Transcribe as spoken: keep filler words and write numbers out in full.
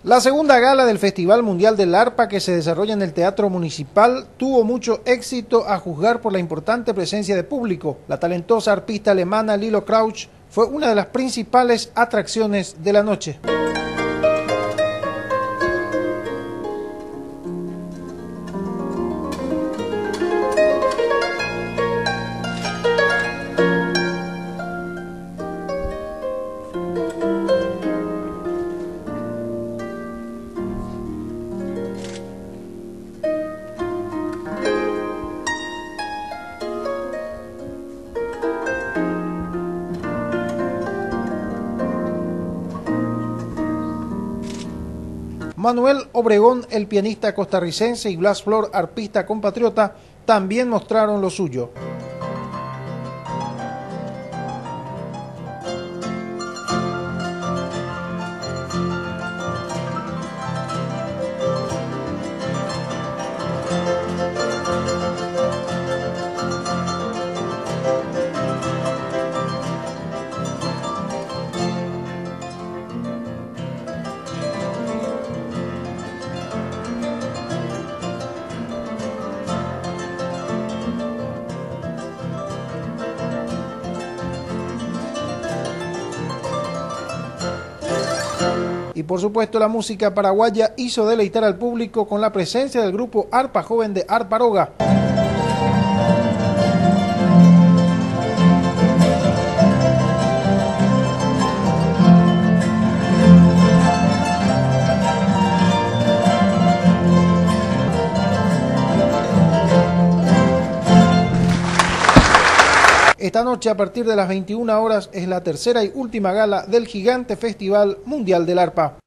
La segunda gala del Festival Mundial del Arpa, que se desarrolla en el Teatro Municipal, tuvo mucho éxito a juzgar por la importante presencia de público. La talentosa arpista alemana Lilo Crouch fue una de las principales atracciones de la noche. Manuel Obregón, el pianista costarricense, y Blas Flor, arpista compatriota, también mostraron lo suyo. Y por supuesto la música paraguaya hizo deleitar al público con la presencia del grupo Arpa Joven de Arparoga. Esta noche, a partir de las veintiuna horas, es la tercera y última gala del gigante Festival Mundial del Arpa.